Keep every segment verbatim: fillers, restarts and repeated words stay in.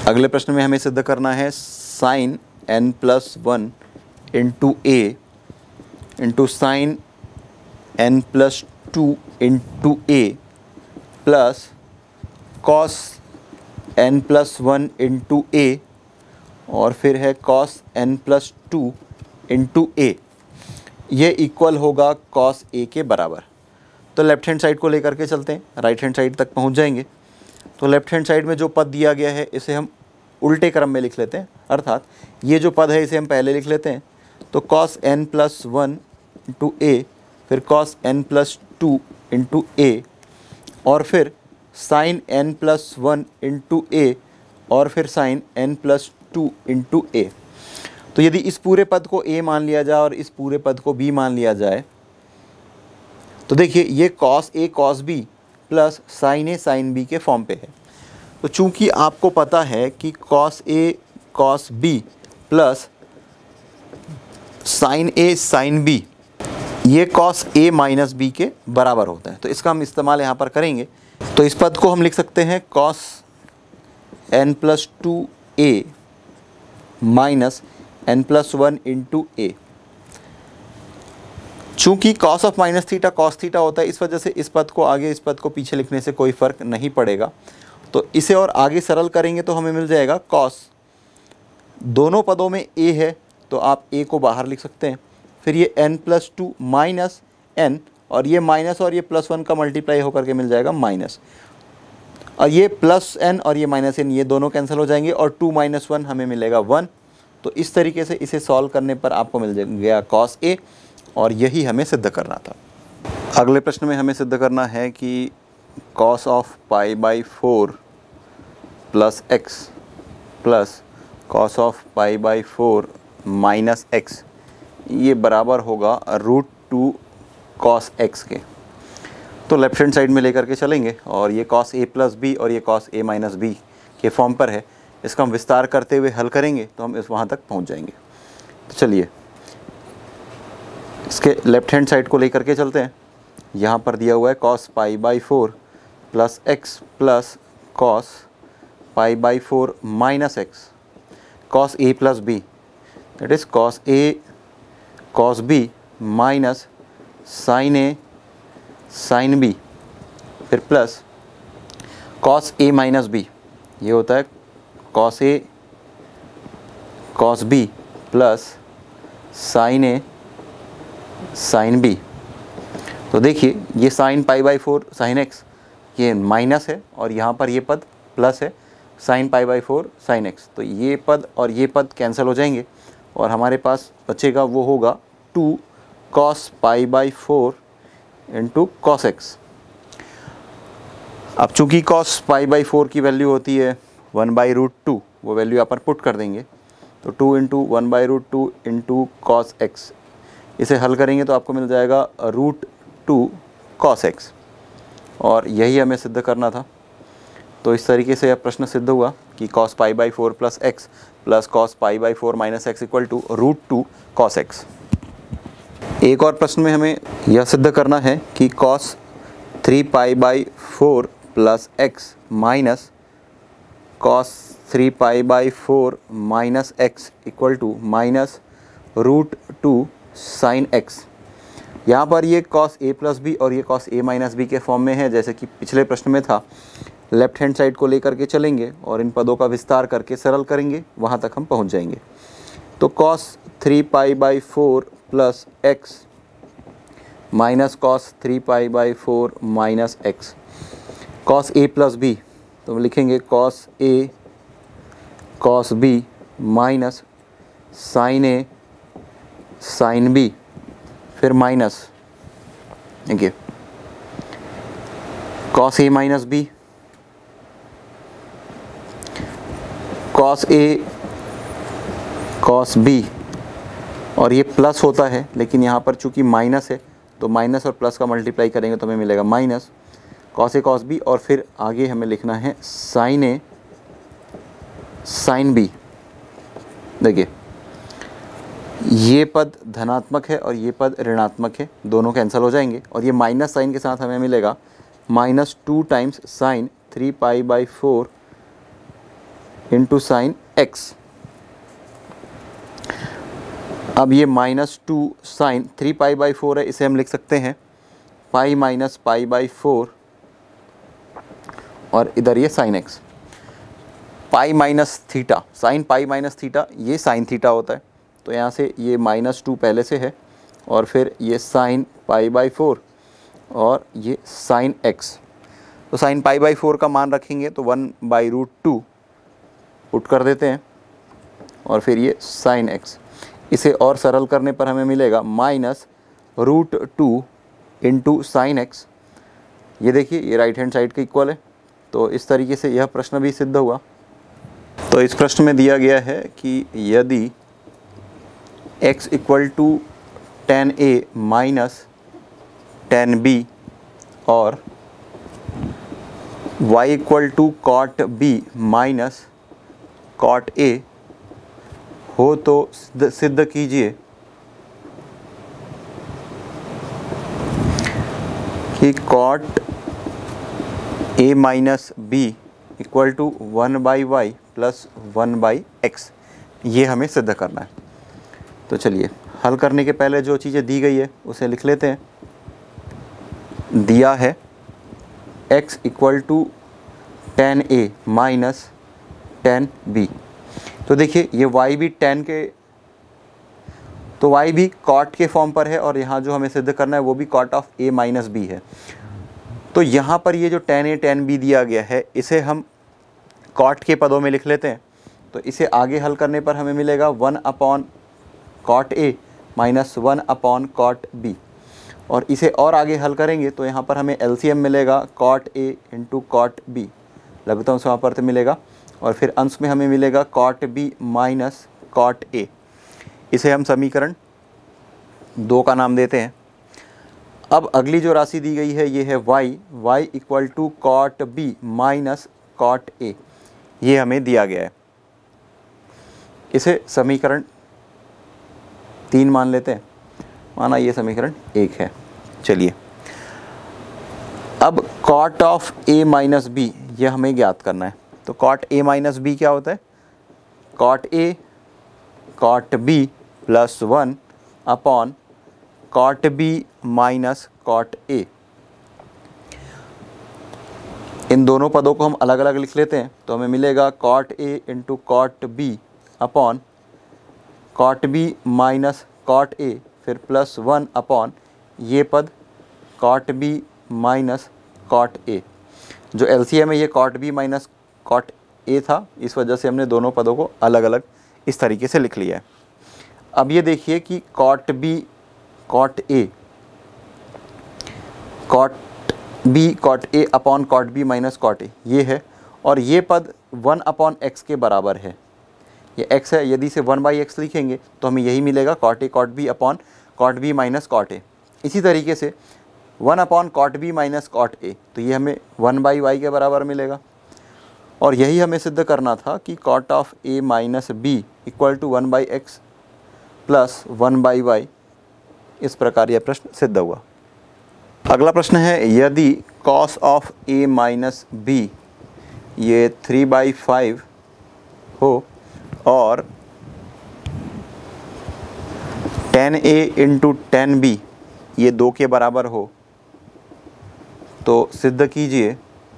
अगले प्रश्न में हमें सिद्ध करना है sine N plus one into A into sine N plus two into A plus cos N plus one into A और फिर है cos N plus two into A, ये इक्वल होगा कॉस ए के बराबर। तो लेफ्ट हैंड साइड को लेकर के चलते हैं, राइट हैंड साइड तक पहुंच जाएंगे। तो लेफ्ट हैंड साइड में जो पद दिया गया है इसे हम उल्टे क्रम में लिख लेते हैं, अर्थात ये जो पद है इसे हम पहले लिख लेते हैं। तो cos N plus one into A, फिर cos N plus two into A और फिर sine N plus one into A और फिर sine N plus two into A. तो यदि इस पूरे पद को a मान लिया जाए और इस पूरे पद को b मान लिया जाए तो देखिए ये cos a cos b plus sin a sin b के फॉर्म पे है। तो चूंकि आपको पता है कि cos a cos b plus sin a sin b ये cos a माइनस b के बराबर होता है, तो इसका हम इस्तेमाल यहाँ पर करेंगे। तो इस पद को हम लिख सकते हैं cos n plus two a minus N plus one into A. चूँकि cos of minus theta cos theta होता है, इस वजह से इस पद को आगे इस पद को पीछे लिखने से कोई फ़र्क नहीं पड़ेगा। तो इसे और आगे सरल करेंगे तो हमें मिल जाएगा कॉस, दोनों पदों में ए है तो आप ए को बाहर लिख सकते हैं, फिर ये N plus two minus N और ये माइनस और ये प्लस वन का मल्टीप्लाई होकर के मिल जाएगा माइनस, और ये प्लस एन और ये माइनस एन ये दोनों कैंसिल हो जाएंगे और टू माइनस वन हमें मिलेगा वन। तो इस तरीके से इसे सॉल्व करने पर आपको मिल गया कॉस ए, और यही हमें सिद्ध करना था। अगले प्रश्न में हमें सिद्ध करना है कि cos of pi by four plus X plus cos of pi by four minus X ये बराबर होगा रूट टू कॉस एक्स के। तो लेफ्ट हैंड साइड में लेकर के चलेंगे और ये कॉस ए प्लस बी और ये कॉस ए माइनस बी के फॉर्म पर है। इसका हम विस्तार करते हुए हल करेंगे तो हम इस वहाँ तक पहुँच जाएंगे। तो चलिए इसके लेफ्ट हैंड साइड को लेकर के चलते हैं। यहाँ पर दिया हुआ है cos pi by four plus X plus cos pi by four minus X cos A plus B, that is cos A cos B minus sine A sine B, फिर प्लस कॉस ए माइनस बी, ये होता है cos ए cos B plus sine ए sine B. तो देखिए ये sine pi by four sine X ये minus है और यहाँ पर ये पद प्लस है sign pi by four sine X, तो ये पद और ये पद कैंसिल हो जाएंगे और हमारे पास बचेगा वो होगा two cos pi by four into cos X. अब चूँकि कॉस पाई बाई फोर की वैल्यू होती है वन बाई रूट टू, वो वैल्यू यहाँ पर पुट कर देंगे। तो two into one by root two into cos X, इसे हल करेंगे तो आपको मिल जाएगा रूट टू कॉस एक्स, और यही हमें सिद्ध करना था। तो इस तरीके से यह प्रश्न सिद्ध हुआ कि cos pi by four plus X plus cos pi by four minus X equal to root two cos X. एक और प्रश्न में हमें यह सिद्ध करना है कि cos three pi by four plus X minus cos three pi by four minus X equal to minus root two sine X. यहाँ पर ये कॉस ए प्लस बी और ये कॉस ए माइनस बी के फॉर्म में है, जैसे कि पिछले प्रश्न में था। लेफ्ट हैंड साइड को लेकर के चलेंगे और इन पदों का विस्तार करके सरल करेंगे, वहाँ तक हम पहुँच जाएंगे। तो cos three pi by four plus X minus cos three pi by four minus X cos A plus B, तो हम लिखेंगे कॉस ए कॉस बी माइनस साइन ए साइन बी, फिर माइनस देखिए कॉस ए माइनस बी कॉस ए cos B, और ये plus होता है लेकिन यहाँ पर चूँकि माइनस है तो माइनस और प्लस का मल्टीप्लाई करेंगे तो हमें मिलेगा माइनस कॉस ए कॉस बी, और फिर आगे हमें लिखना है साइन ए साइन बी। देखिए ये पद धनात्मक है और ये पद ऋणात्मक है, दोनों कैंसिल हो जाएंगे और ये माइनस साइन के साथ हमें मिलेगा minus two times sine three pi by four into sine X. अब ये minus two sine three pi by four है, इसे हम लिख सकते हैं pi minus pi by four, और इधर ये sine X. Pi minus theta, sine pi minus theta ये साइन थीटा होता है, तो यहाँ से ये माइनस टू पहले से है, और फिर ये साइन पाई बाई फोर और ये साइन एक्स। तो साइन पाई बाई फोर का मान रखेंगे तो one by root two put कर देते हैं, और फिर ये साइन एक्स। इसे और सरल करने पर हमें मिलेगा minus root two into sine X. ये देखिए ये राइट हैंड साइड के इक्वल है, तो इस तरीके से यह प्रश्न भी सिद्ध हुआ। तो इस प्रश्न में दिया गया है कि यदि x equal to tan A minus tan B और y equal to cot B minus cot A हो तो सिद्ध, सिद्ध कीजिए कि cot A minus B equal to one by Y plus one by X. ये हमें सिद्ध करना है। तो चलिए हल करने के पहले जो चीज़ें दी गई है उसे लिख लेते हैं। दिया है x equal to tan A minus tan B, तो देखिए ये y भी टेन के, तो y भी कॉट के फॉर्म पर है, और यहाँ जो हमें सिद्ध करना है वो भी cot of a minus B है। तो यहाँ पर ये जो टेन ए टेन बी दिया गया है इसे हम कॉट के पदों में लिख लेते हैं। तो इसे आगे हल करने पर हमें मिलेगा one upon cot A minus one upon cot B, और इसे और आगे हल करेंगे तो यहाँ पर हमें एलसीएम मिलेगा cot A into cot B, लगता हूँ वहाँ पर तो मिलेगा, और फिर अंश में हमें मिलेगा cot B minus cot A. इसे हम समीकरण दो का नाम देते हैं। अब अगली जो राशि दी गई है ये है y, y equal to cot B minus cot A, ये हमें दिया गया है। इसे समीकरण तीन मान लेते हैं, माना ये समीकरण एक है। चलिए अब cot of a minus B ये हमें ज्ञात करना है। तो कॉट a माइनस बी क्या होता है? Cot a cot b plus one upon cot b minus cot a। इन दोनों पदों को हम अलग अलग लिख लेते हैं तो हमें मिलेगा cot a into cot b upon cot b minus cot a, फिर प्लस वन अपॉन ये पद cot b minus cot a। जो एलसीएम है ये cot b minus cot a था, इस वजह से हमने दोनों पदों को अलग अलग इस तरीके से लिख लिया है। अब ये देखिए कि cot b cot a, cot b cot a upon cot b minus cot a ये है, और ये पद वन अपॉन एक्स के बराबर है। ये x है, यदि इसे वन बाई एक्स लिखेंगे तो हमें यही मिलेगा cot a cot b upon cot b minus cot a। इसी तरीके से one upon cot b minus cot a, तो ये हमें वन बाई वाई के बराबर मिलेगा, और यही हमें सिद्ध करना था कि cot of a minus B equal to one by X plus one by Y. इस प्रकार यह प्रश्न सिद्ध हुआ। अगला प्रश्न है, यदि cos of a minus B ये थ्री बाई फाइव हो और टेन ए इंटू टेन बी ये दो के बराबर हो तो सिद्ध कीजिए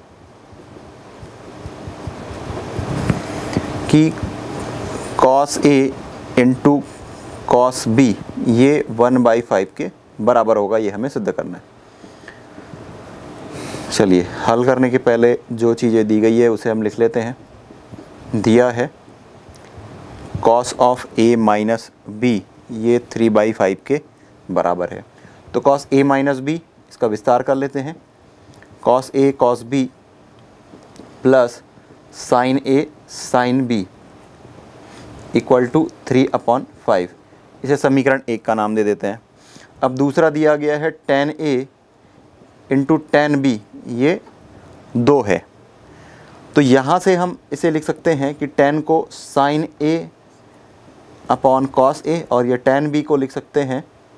कि cos A into cos B ये वन बाई फाइव के बराबर होगा। ये हमें सिद्ध करना है। चलिए हल करने के पहले जो चीज़ें दी गई है उसे हम लिख लेते हैं। दिया है cos of A minus B ये थ्री बाई फाइव के बराबर है, तो कॉस ए माइनस बी इसका विस्तार कर लेते हैं। Cos A cos B plus sine A sine B equal to three upon five. इसे समीकरण एक का नाम दे देते हैं। अब दूसरा दिया गया है टेन ए इंटू टेन बी ये दो है, तो यहाँ से हम इसे लिख सकते हैं कि टेन को sine A upon cos A, और ये टेन बी को लिख सकते हैं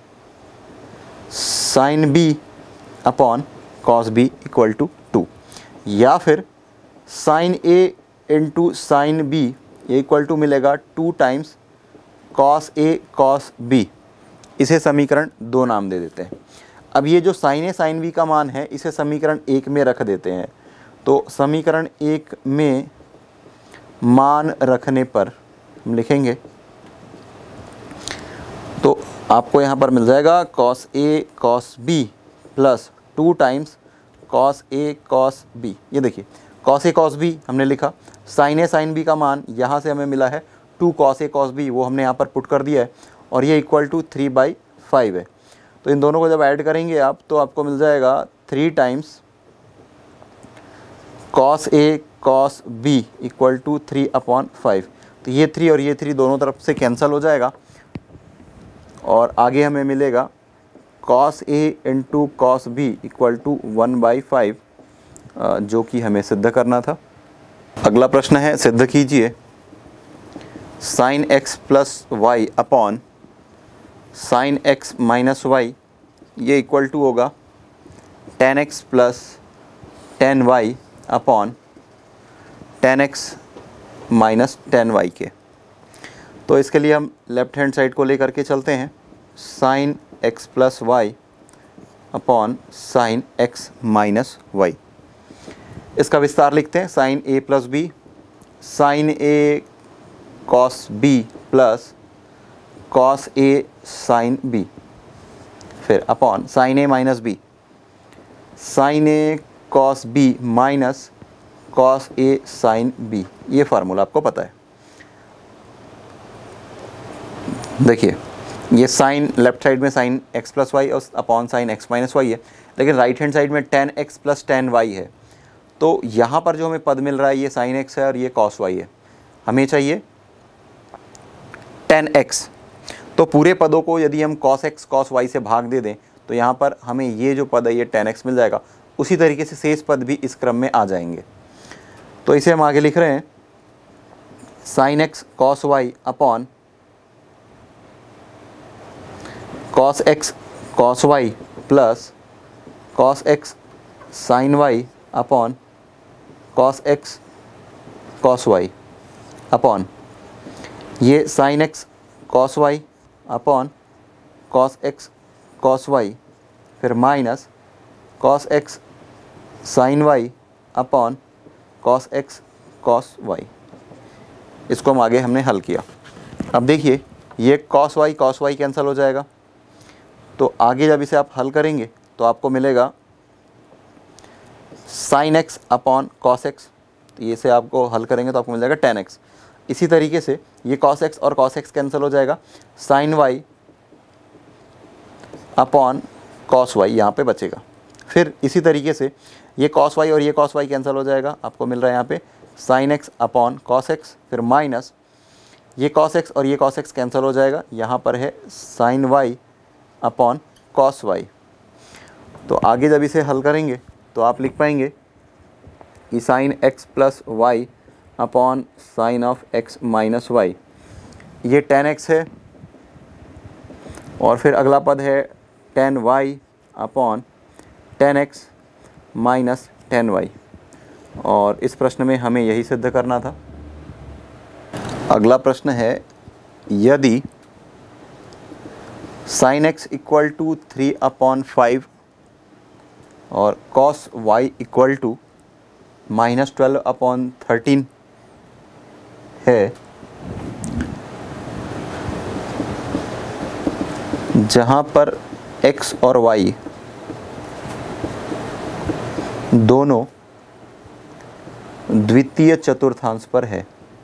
sine B upon cos B equal to two, या फिर साइन ए इंटू साइन बी ये इक्वल टू मिलेगा टू टाइम्स कॉस ए कॉस बी। इसे समीकरण दो नाम दे देते हैं। अब ये जो साइन ए साइन बी का मान है इसे समीकरण एक में रख देते हैं। तो समीकरण एक में मान रखने पर हम लिखेंगे, तो आपको यहाँ पर मिल जाएगा कॉस ए cos B plus two times cos ए कॉस बी। ये देखिए कॉस ए कॉस बी हमने लिखा, साइन ए साइन बी का मान यहाँ से हमें मिला है टू कॉस ए कॉस बी, वो हमने यहाँ पर पुट कर दिया है और ये equal to three by five है। तो इन दोनों को जब ऐड करेंगे आप तो आपको मिल जाएगा three times cos A cos B equal to three upon five. तो ये थ्री और ये थ्री दोनों तरफ से कैंसिल हो जाएगा और आगे हमें मिलेगा cos A into cos B equal to one by five, जो कि हमें सिद्ध करना था। अगला प्रश्न है, सिद्ध कीजिए sine x plus y upon sine x minus y ये इक्वल टू होगा tan x plus tan y upon tan x minus tan y के। तो इसके लिए हम लेफ्ट हैंड साइड को लेकर के चलते हैं, sine x plus y upon sine x minus y. इसका विस्तार लिखते हैं, साइन ए प्लस बी साइन ए कॉस बी प्लस कॉस ए साइन बी, फिर अपॉन साइन ए माइनस बी साइन ए कॉस बी माइनस कॉस ए साइन बी। ये फार्मूला आपको पता है। देखिए ये साइन लेफ्ट साइड में साइन एक्स प्लस वाई और upon sine x minus y है, लेकिन राइट हैंड साइड में tan x plus tan y है। तो यहाँ पर जो हमें पद मिल रहा है ये साइन एक्स है और ये कॉस वाई है, हमें चाहिए टेन एक्स। तो पूरे पदों को यदि हम कॉस एक्स कॉस वाई से भाग दे दें तो यहाँ पर हमें ये जो पद है ये टेन एक्स मिल जाएगा। उसी तरीके से शेष पद भी इस क्रम में आ जाएंगे। तो इसे हम आगे लिख रहे हैं, sine x cos y upon cos x cos y plus cos x sine y upon cos x cos y upon ये sine x cos y upon cos x cos y, फिर minus cos x sine y upon cos x cos y. इसको हम आगे हमने हल किया। अब देखिए ये cos y cos y cancel हो जाएगा, तो आगे जब इसे आप हल करेंगे तो आपको मिलेगा sine x upon cos x. तो ये से आपको हल करेंगे तो आपको मिल जाएगा टेन एक्स। इसी तरीके से ये कॉस एक्स और कॉस एक्स कैंसिल हो जाएगा, sine y upon cos y यहाँ पे बचेगा। फिर इसी तरीके से ये कॉस वाई और ये कॉस वाई कैंसिल हो जाएगा, आपको मिल रहा है यहाँ पे sine x upon cos x, फिर माइनस ये कॉस एक्स और ये कॉस एक्स कैंसिल हो जाएगा, यहाँ पर है sine y upon cos y. तो आगे जब इसे हल करेंगे तो आप लिख पाएंगे कि sine x plus y upon sine of x minus y, ये टेन एक्स है और फिर अगला पद है tan y upon tan x minus tan y. और इस प्रश्न में हमें यही सिद्ध करना था। अगला प्रश्न है, यदि sine x equal to three upon five और cos y equal to minus twelve upon thirteen है, जहाँ पर x और y दोनों द्वितीय चतुर्थांश पर है,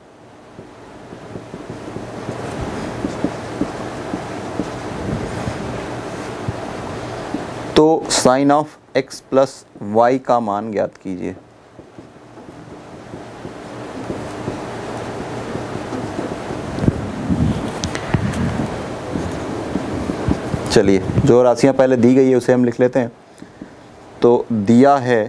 तो sine of x plus y का मान ज्ञात कीजिए। चलिए जो राशियां पहले दी गई है उसे हम लिख लेते हैं। तो दिया है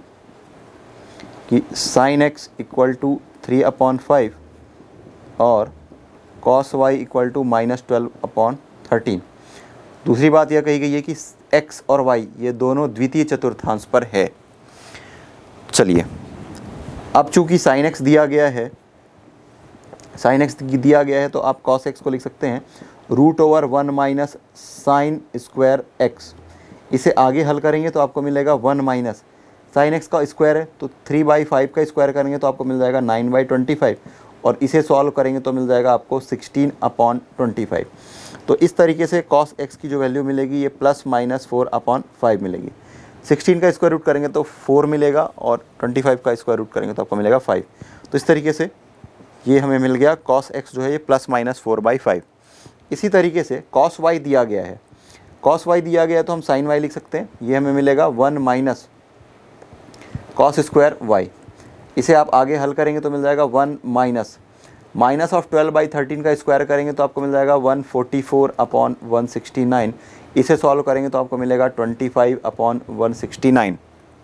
कि sine x equal to three upon five और cos y equal to minus twelve upon thirteen. दूसरी बात यह कही गई है कि x और y ये दोनों द्वितीय चतुर्थांश पर है। चलिए अब चूंकि साइन एक्स दिया गया है, साइन एक्स दिया गया है तो आप कॉस एक्स को लिख सकते हैं root over one minus sine square x. इसे आगे हल करेंगे तो आपको मिलेगा वन माइनस साइन एक्स का स्क्वायर है तो थ्री बाई फाइव का स्क्वायर करेंगे तो आपको मिल जाएगा नाइन बाई ट्वेंटी फाइव, और इसे सॉल्व करेंगे तो मिल जाएगा आपको सिक्सटीन अपॉन ट्वेंटी फाइव। तो इस तरीके से कॉस एक्स की जो वैल्यू मिलेगी ये plus minus four upon five मिलेगी। सिक्सटीन का स्क्वायर रूट करेंगे तो फोर मिलेगा और ट्वेंटी फाइव का स्क्वायर रूट करेंगे तो आपको मिलेगा फाइव। तो इस तरीके से ये हमें मिल गया कॉस एक्स जो है ये plus minus four by five. इसी तरीके से कॉस वाई दिया गया है, कॉस वाई दिया गया है तो हम साइन वाई लिख सकते हैं। ये हमें मिलेगा one minus cos square y. इसे आप आगे हल करेंगे तो मिल जाएगा one minus minus of twelve by thirteen का स्क्वायर करेंगे तो आपको मिल जाएगा one forty four upon one sixty nine. इसे सॉल्व करेंगे तो आपको मिलेगा twenty five upon one sixty nine.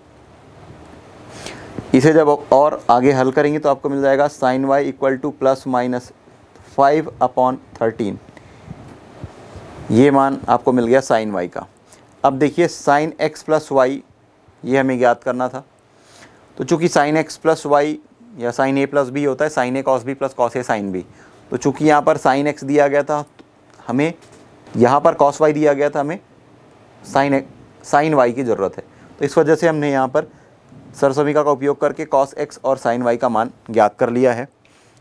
इसे जब और आगे हल करेंगे तो आपको मिल जाएगा sine y equal to plus minus five upon thirteen. ये मान आपको मिल गया साइन वाई का। अब देखिए साइन एक्स प्लस वाई ये हमें ज्ञात करना था। तो चूंकि साइन एक्स प्लस वाई या साइन ए प्लस बी होता है साइन ए कॉस बी प्लस कॉस ए साइन बी, तो चूंकि यहाँ पर साइन एक्स दिया गया था हमें यहाँ पर कॉस वाई दिया गया था, हमें साइन साइन वाई की ज़रूरत है। तो इस वजह से हमने यहाँ पर सरसमीका का उपयोग करके कॉस एक्स और साइन वाई का मान ज्ञात कर लिया है।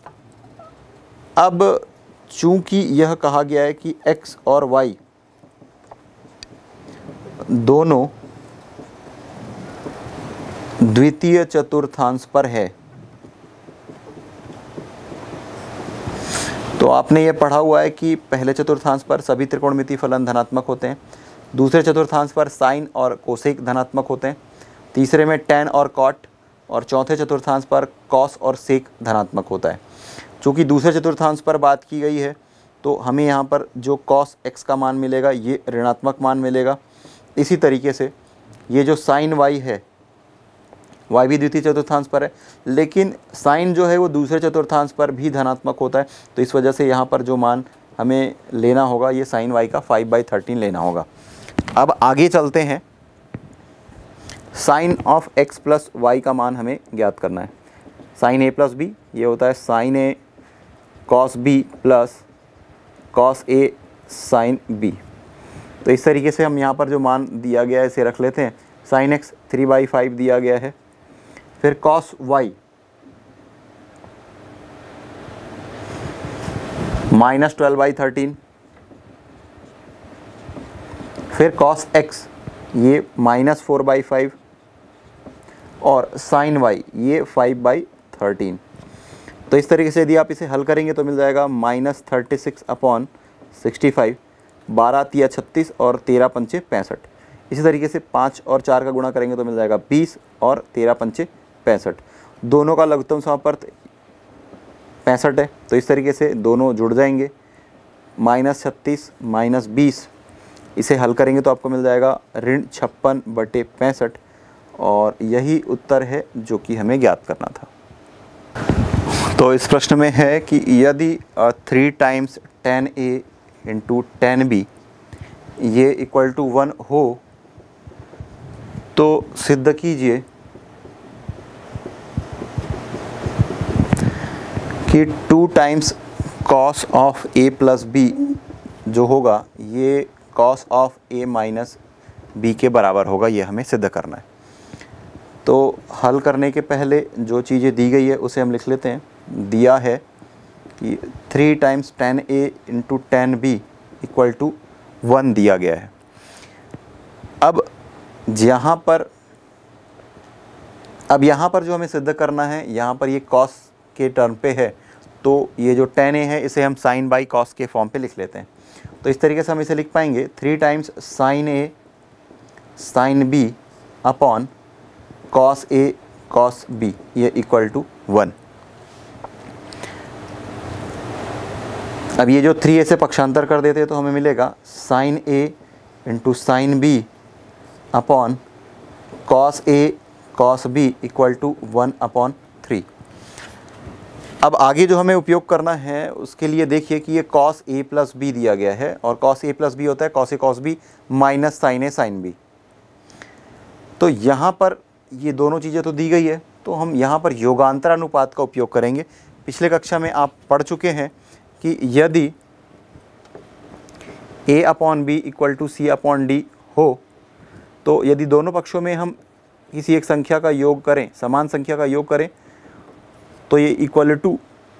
अब चूंकि यह कहा गया है कि x और y दोनों द्वितीय चतुर्थांश पर है, तो आपने ये पढ़ा हुआ है कि पहले चतुर्थांश पर सभी त्रिकोणमितीय फलन धनात्मक होते हैं, दूसरे चतुर्थांश पर साइन और कोसेक धनात्मक होते हैं, तीसरे में टैन और कॉट, और चौथे चतुर्थांश पर कॉस और सेक धनात्मक होता है। चूँकि दूसरे चतुर्थांश पर बात की गई है तो हमें यहाँ पर जो कॉस एक्स का मान मिलेगा ये ऋणात्मक मान मिलेगा। इसी तरीके से ये जो साइन वाई है, वाई भी द्वितीय चतुर्थांश पर है, लेकिन साइन जो है वो दूसरे चतुर्थांश पर भी धनात्मक होता है। तो इस वजह से यहाँ पर जो मान हमें लेना होगा ये साइन वाई का फाइव बाई थर्टीन लेना होगा। अब आगे चलते हैं, sine of x plus y का मान हमें ज्ञात करना है। साइन ए प्लस बी ये होता है साइन ए कॉस बी प्लस कॉस ए साइन बी। तो इस तरीके से हम यहाँ पर जो मान दिया गया है इसे रख लेते हैं। Sine x three by five दिया गया है, फिर cos y minus twelve by thirteen, फिर कॉस एक्स ये माइनस फोर बाई फाइव, और साइन वाई ये फाइव बाई थर्टीन। तो इस तरीके से यदि आप इसे हल करेंगे तो मिल जाएगा minus thirty six upon sixty five, बारह तिया छत्तीस और तेरह पंचे पैंसठ। इसी तरीके से पाँच और चार का गुणा करेंगे तो मिल जाएगा बीस और तेरह पंचे पैंसठ। दोनों का लघुत्तम समापर्त पैंसठ है, तो इस तरीके से दोनों जुड़ जाएंगे। माइनस छत्तीस माइनस बीस, इसे हल करेंगे तो आपको मिल जाएगा ऋण छप्पन बटे पैंसठ, और यही उत्तर है जो कि हमें ज्ञात करना था। तो इस प्रश्न में है कि यदि थ्री टाइम्स टेन ए इंटू टेन बी ये इक्वल टू वन हो तो सिद्ध कीजिए कि two times cos of A plus b जो होगा ये cos of A minus B के बराबर होगा। ये हमें सिद्ध करना है। तो हल करने के पहले जो चीज़ें दी गई है उसे हम लिख लेते हैं। दिया है कि three times tan A into tan b equal to one दिया गया है। अब यहाँ पर अब यहाँ पर जो हमें सिद्ध करना है, यहाँ पर ये कॉस के टर्म पे है, तो ये जो टेन ए है इसे हम साइन बाई कॉस के फॉर्म पे लिख लेते हैं। तो इस तरीके से हम इसे लिख पाएंगे थ्री टाइम्स साइन ए साइन बी अपॉन कॉस ए कॉस बी ये इक्वल टू वन। अब ये जो थ्री ए से पक्षांतर कर देते हैं तो हमें मिलेगा sine A into sine B upon cos A cos B equal to one upon three. अब आगे जो हमें उपयोग करना है उसके लिए देखिए कि ये कॉस ए प्लस बी दिया गया है, और कॉस ए प्लस बी होता है कॉस ए कॉस बी माइनस साइन ए साइन बी। तो यहाँ पर ये दोनों चीज़ें तो दी गई है, तो हम यहाँ पर योगांतरानुपात का उपयोग करेंगे। पिछले कक्षा में आप पढ़ चुके हैं कि यदि a upon b equal to c upon d हो, तो यदि दोनों पक्षों में हम किसी एक संख्या का योग करें, समान संख्या का योग करें, तो ये इक्वल टू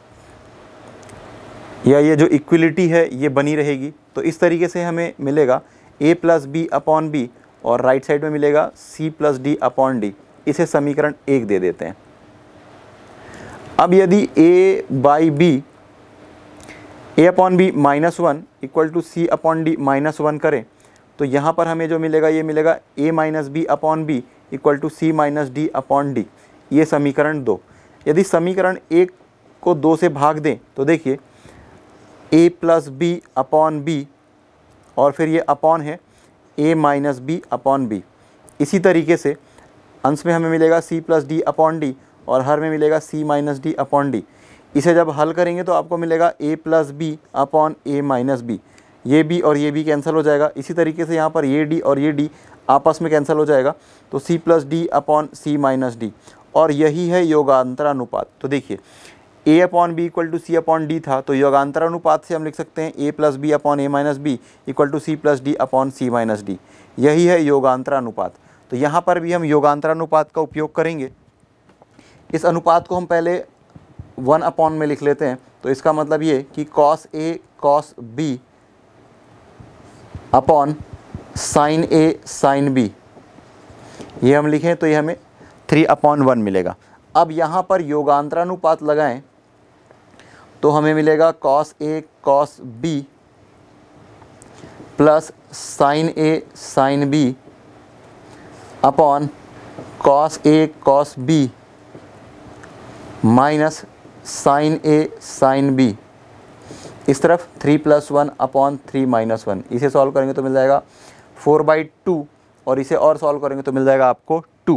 या ये जो इक्वलिटी है ये बनी रहेगी। तो इस तरीके से हमें मिलेगा a plus b upon b और राइट साइड में मिलेगा c plus d upon d. इसे समीकरण एक दे देते हैं। अब यदि a by b a upon b minus one equal to c upon d minus one करें, तो यहाँ पर हमें जो मिलेगा ये मिलेगा a minus b upon b equal to c minus d upon d. ये समीकरण दो। यदि समीकरण एक को दो से भाग दें तो देखिए a plus b upon b और फिर ये अपॉन है a minus b upon b. इसी तरीके से अंश में हमें मिलेगा c plus d upon d और हर में मिलेगा c minus d upon d. इसे जब हल करेंगे तो आपको मिलेगा a plus b upon a minus B. ये b और ये b कैंसिल हो जाएगा। इसी तरीके से यहाँ पर ये d और ये d आपस में कैंसिल हो जाएगा, तो c plus d upon c minus d. और यही है योगांतरानुपात। तो देखिए a upon b equal to c upon d था, तो योगांतरानुपात से हम लिख सकते हैं a plus b upon a minus B equal to c plus d upon c minus d. यही है योगांतरानुपात। तो यहाँ पर भी हम योगांतरानुपात का उपयोग करेंगे। इस अनुपात को हम पहले वन अपॉन में लिख लेते हैं। तो इसका मतलब ये कि कॉस ए कॉस बी अपॉन साइन ए साइन बी, ये हम लिखें तो ये हमें थ्री अपॉन वन मिलेगा। अब यहाँ पर योगांतरानुपात लगाएं तो हमें मिलेगा कॉस ए कॉस बी प्लस साइन ए साइन बी अपॉन कॉस ए कॉस बी माइनस साइन ए साइन बी। इस तरफ three plus one upon three minus one. इसे सॉल्व करेंगे तो मिल जाएगा फोर बाई टू और इसे और सॉल्व करेंगे तो मिल जाएगा आपको टू।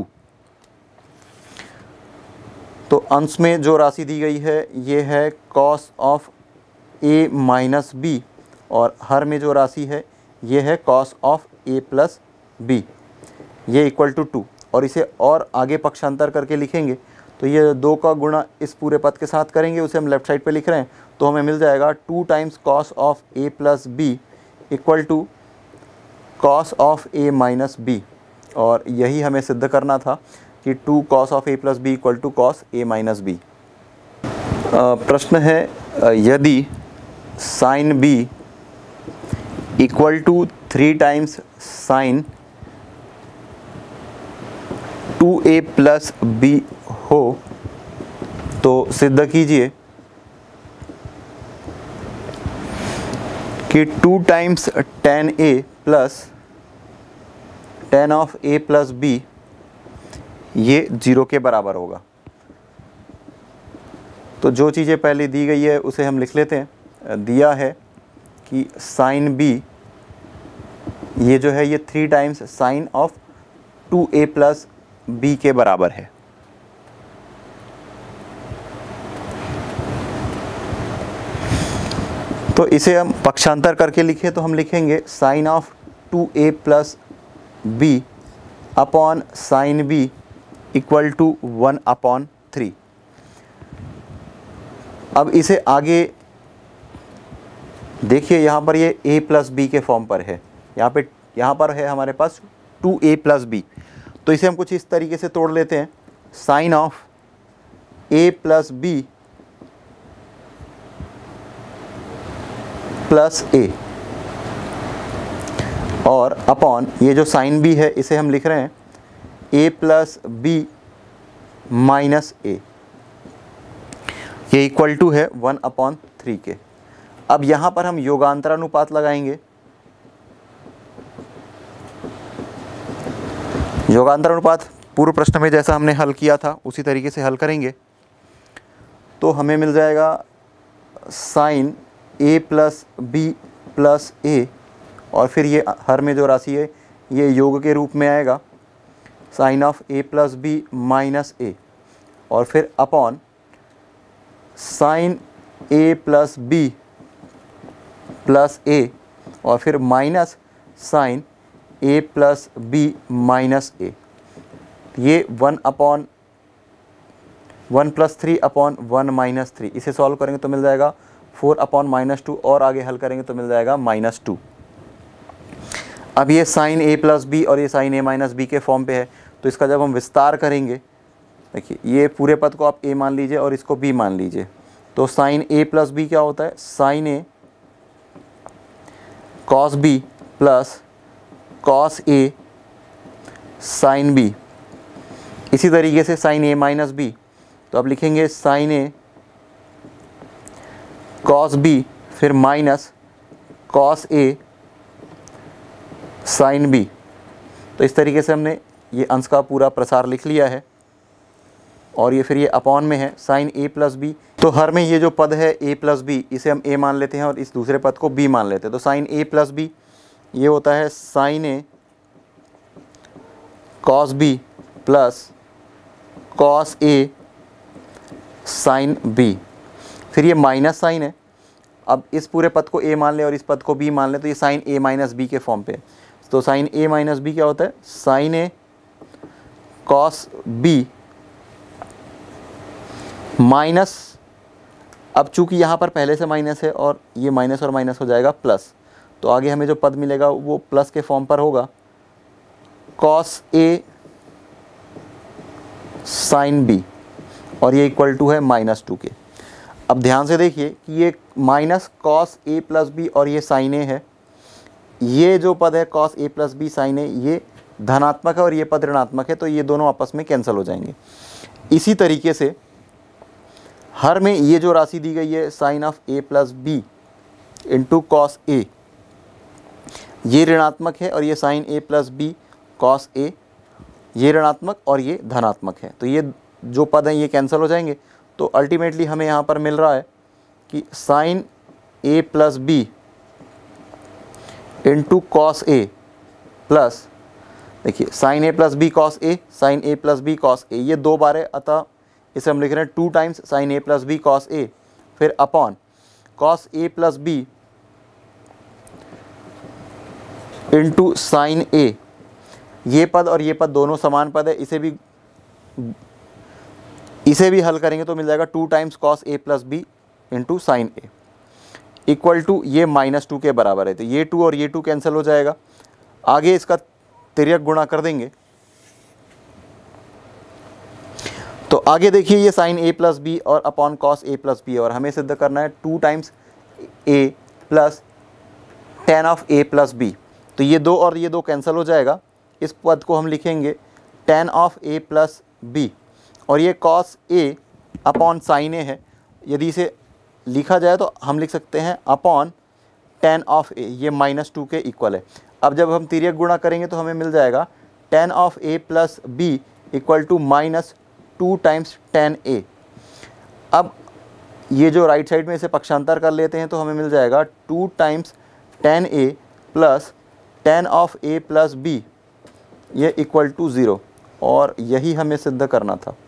तो अंश में जो राशि दी गई है ये है cos of A minus b और हर में जो राशि है ये है cos of A plus B, ये इक्वल टू टू। और इसे और आगे पक्षांतर करके लिखेंगे तो ये दो का गुणा इस पूरे पद के साथ करेंगे, उसे हम लेफ्ट साइड पे लिख रहे हैं, तो हमें मिल जाएगा two times cos of A plus B equal to cos of A minus b. और यही हमें सिद्ध करना था कि two cos of A plus B equal to cos A minus b. प्रश्न है यदि sine B equal to three times sine two a plus b हो तो सिद्ध कीजिए कि two times tan A plus tan of A plus B ये zero के बराबर होगा। तो जो चीज़ें पहले दी गई है उसे हम लिख लेते हैं। दिया है कि साइन बी ये जो है ये three times sine of two a plus b के बराबर है। तो इसे हम पक्षांतर करके लिखें तो हम लिखेंगे sine of two a plus b upon sine B equal to one upon three. अब इसे आगे देखिए, यहाँ पर ये a प्लस बी के फॉर्म पर है, यहाँ पे यहाँ पर है हमारे पास टू ए प्लस बी। तो इसे हम कुछ इस तरीके से तोड़ लेते हैं, sine of a plus B plus ए और अपॉन ये जो साइन बी है इसे हम लिख रहे हैं a प्लस बी माइनस ए, ये इक्वल टू है वन अपॉन थ्री के। अब यहाँ पर हम योगांतरानुपात लगाएंगे। योगांतरानुपात पूर्व प्रश्न में जैसा हमने हल किया था उसी तरीके से हल करेंगे तो हमें मिल जाएगा साइन ए प्लस बी प्लस ए और फिर ये हर में जो राशि है ये योग के रूप में आएगा, sine of A plus B minus A और फिर अपॉन साइन ए प्लस बी प्लस ए और फिर माइनस साइन ए प्लस बी माइनस ए। ये one upon one plus three upon one minus three, इसे सॉल्व करेंगे तो मिल जाएगा फोर अपॉन माइनस टू, और आगे हल करेंगे तो मिल जाएगा माइनस टू। अब ये साइन ए प्लस बी और ये साइन ए माइनस बी के फॉर्म पे है, तो इसका जब हम विस्तार करेंगे, देखिए ये पूरे पद को आप ए मान लीजिए और इसको बी मान लीजिए, तो साइन ए प्लस बी क्या होता है, साइन ए कॉस बी प्लस कॉस ए साइन बी। इसी तरीके से साइन ए माइनस बी, तो आप लिखेंगे साइन ए कॉस बी फिर माइनस कॉस ए साइन बी। तो इस तरीके से हमने ये अंश का पूरा प्रसार लिख लिया है, और ये फिर ये अपॉन में है साइन ए प्लस बी। तो हर में ये जो पद है ए प्लस बी, इसे हम ए मान लेते हैं और इस दूसरे पद को बी मान लेते हैं। तो साइन ए प्लस बी ये होता है साइन ए कॉस बी प्लस कॉस ए साइन बी। फिर ये माइनस साइन है, अब इस पूरे पद को ए मान ले और इस पद को बी मान ले, तो ये साइन ए माइनस बी के फॉर्म पे है। तो साइन ए माइनस बी क्या होता है, साइन ए कॉस बी माइनस, अब चूंकि यहाँ पर पहले से माइनस है और ये माइनस और माइनस हो जाएगा प्लस, तो आगे हमें जो पद मिलेगा वो प्लस के फॉर्म पर होगा, कॉस ए साइन बी, और ये इक्वल टू है माइनस टू के। अब ध्यान से देखिए कि ये minus cos A plus B और ये साइन ए है, ये जो पद है cos A plus B sine A ये धनात्मक है और ये पद ऋणात्मक है, तो ये दोनों आपस में कैंसिल हो जाएंगे। इसी तरीके से हर में ये जो राशि दी गई है sine of A plus B into cos A, ये ऋणात्मक है और ये sine A plus B cos A ये ऋणात्मक और ये धनात्मक है, तो ये जो पद हैं ये कैंसिल हो जाएंगे। तो अल्टीमेटली हमें यहाँ पर मिल रहा है कि sine A plus B into cos A plus, देखिए sine A plus B cos A, sine A plus B cos A, ये दो बार है, अतः इसे हम लिख रहे हैं two times sine A plus B cos A, फिर upon cos A plus B into sine A. ये पद और ये पद दोनों समान पद है, इसे भी इसे भी हल करेंगे तो मिल जाएगा two times cos A plus B into sine A equal to ये माइनस टू के बराबर है। तो ये टू और ये टू कैंसिल हो जाएगा, आगे इसका तिर्यक गुणा कर देंगे। तो आगे देखिए ये साइन ए प्लस बी और upon cos A plus B, और हमें सिद्ध करना है two times A plus tan of A plus B. तो ये दो और ये दो कैंसिल हो जाएगा, इस पद को हम लिखेंगे tan of A plus B, और ये cos A upon sine A है, यदि इसे लिखा जाए तो हम लिख सकते हैं अपॉन टेन ऑफ ए, ये माइनस टू के इक्वल है। अब जब हम तिर्यक गुणा करेंगे तो हमें मिल जाएगा tan of A plus B equal to minus two times tan A. अब ये जो राइट साइड में इसे पक्षांतर कर लेते हैं तो हमें मिल जाएगा two times tan A plus tan of A plus B, ये इक्वल टू ज़ीरो, और यही हमें सिद्ध करना था।